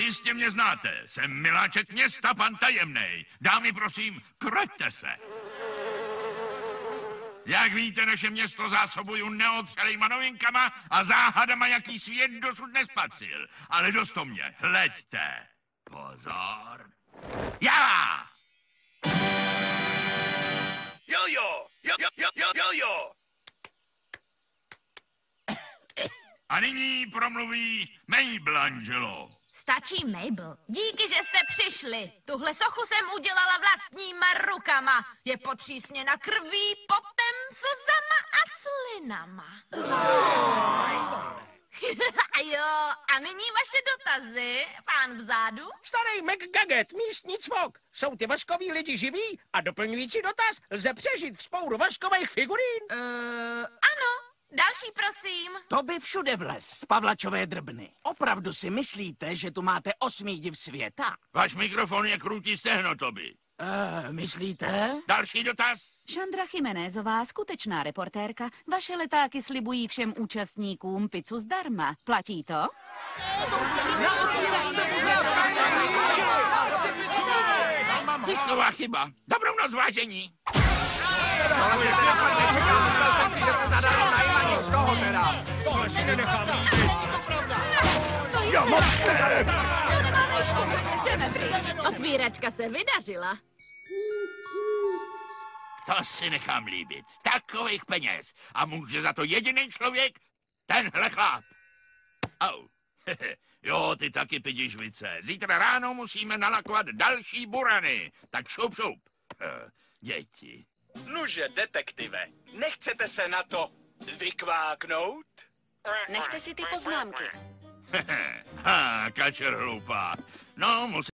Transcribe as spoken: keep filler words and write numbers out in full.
jistě mě znáte. Jsem miláček města, pan Tajemnej. Dámy, prosím, kroťte se. Jak víte, naše město zásobuju neotřelejma novinkama a záhadama, jaký svět dosud nespatřil. Ale dost to mě, hleďte. Pozor. Já! Jo, jo, jo, jo, jo, jo, jo, jo. A nyní promluví Michelangelo. Stačí, Mabel. Díky, že jste přišli. Tuhle sochu jsem udělala vlastníma rukama. Je potřísněna krví, potem, slzama a slinama. Jo, a nyní vaše dotazy, pán vzadu? Starý McGugget, místní cvok. Jsou ty vaškoví lidi živí? A doplňující dotaz, lze přežít vzpouru vaškových figurín? Uh, ano. Další, prosím. To by všude vlez z Pavlačové drbny. Opravdu si myslíte, že tu máte osmý div světa? Váš mikrofon je krutý stehno, Toby. Uh, myslíte? Další dotaz? Šandra Chimenézová, skutečná reportérka. Vaše letáky slibují všem účastníkům pizzu zdarma. Platí to? Tisková chyba. Dobrou noc, vážení. Ale že pěkně nečekám, myslel jsem si, že se zadalo najma nic z toho teda. Tohle si nenechám líbit. Jo, monster! Jdeme pryč. Otvíračka se vydařila. To si nechám líbit. Takových peněz. A může za to jediný člověk? Tenhle chlap. Oh. Jo, ty taky pidi žvice. Zítra ráno musíme nalakovat další burany. Tak šup, šup. Děti. Nuže, detektive, nechcete se na to vykváknout? Nechte si ty poznámky. Ha, kačer hloupá. No, musím...